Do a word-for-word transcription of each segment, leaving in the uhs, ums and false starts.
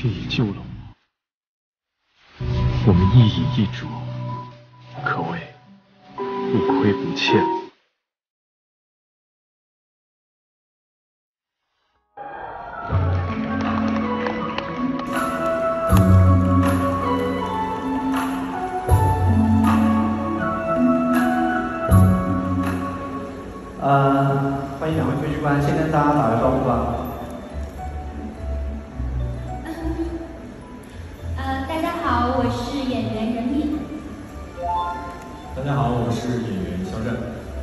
却也救了我。我们一饮一啄，可谓不亏不欠。 呃，欢迎两位推举官，先跟大家打个招呼吧。 呃，大家好，我是演员任敏。 大家好，我是演员肖战。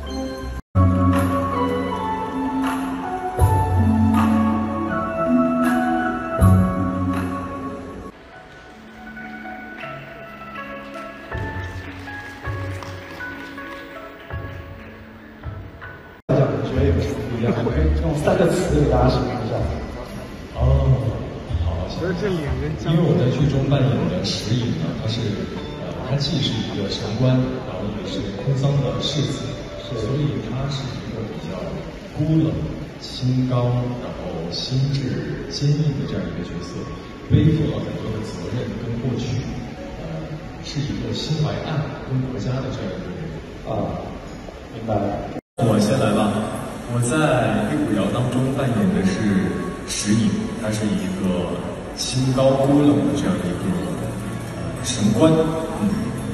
觉得有什么不一样？我可以用三个词给大家形容一下。 哦，好，其实这两人，因为我在剧中扮演的石隐呢，他是呃，他既是一个神官，然后也是空桑的世子，所以他是一个比较孤冷、清高，然后心智坚毅的这样一个角色，背负了很多的责任跟过去，呃，是一个心怀爱跟国家的这样一个人。 啊，明白了。 我先来吧。我在《玉骨遥》当中扮演的是石隐，他是一个清高孤冷的这样一个呃神官。嗯。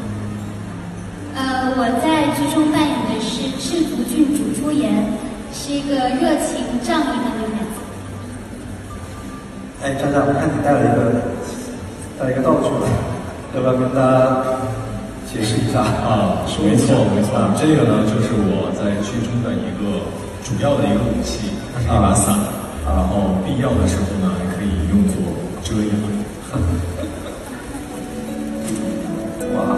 呃，我在剧中扮演的是赤足郡主朱颜，是一个热情仗义的女孩子。 哎，张张，我看你带了一个带了一个道具来，要不要跟大家解释一下？ 啊，没错没错，这个呢就是我在剧中的一个主要的一个武器，它是一把伞，啊、然后必要的时候呢还可以用作遮阳。 哇！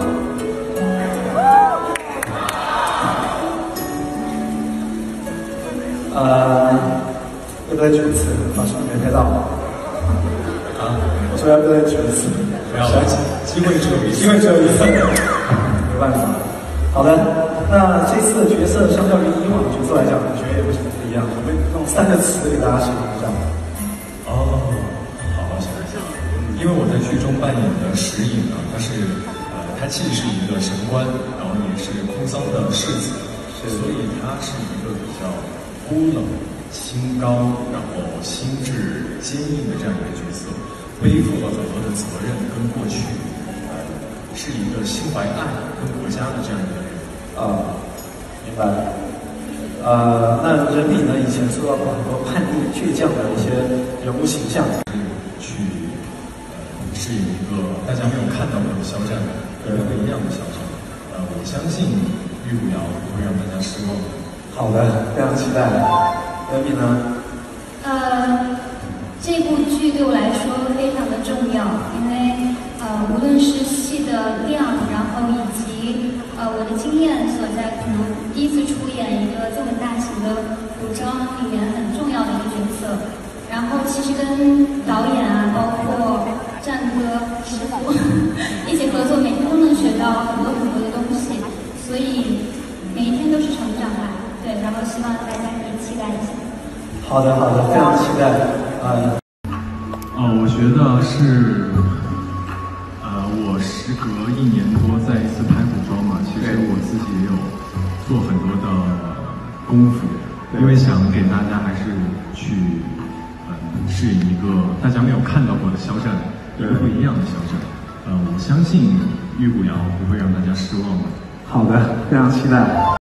呃，要不要举一次？老师没拍到。 啊？ 我说要不要举一次？ 不要，机会只有一次， 机会只有一次，没办法。好的，那这次的角色相较于以往的角色来讲，你觉得有什么不一样？我们用三个词给大家形容一下。 哦，好好想一想，因为我在剧中扮演的石隐呢，他是呃，他既是一个神官，然后也是空桑的世子，所以他是一个比较孤冷、清高，然后心智坚毅的这样一个角色，背负了很多的责任跟过去，呃，是一个心怀爱跟国家的这样一个人。 啊，明白了。呃，那任敏呢，以前受到过很多叛逆、倔强的一些人物形象， 去呃饰演一个大家没有看到过的肖战，一个不一样的肖战。呃，我相信《玉骨遥》不会让大家失望的。 好的，非常期待。任敏呢？ 呃，这部剧对我来说非常的重要，因为呃，无论是戏的量，然后以及呃我的经验所在，可能第一次出演一个这么大型的服装里面很重要的一个角色。然后其实跟导演啊，包括战哥师傅一起合作，每天都能学到很多很多的东西，所以每一天都是成长吧。对，然后希望大家可以期待一下。 好的，好的，非常期待。呃， 哦，我觉得是，呃，我时隔一年多再一次拍古装嘛，其实我自己也有做很多的功夫，因为想给大家还是去，呃，饰演一个大家没有看到过的肖战，一个不一样的肖战。呃，我相信《玉骨遥》不会让大家失望的。 好的，非常期待。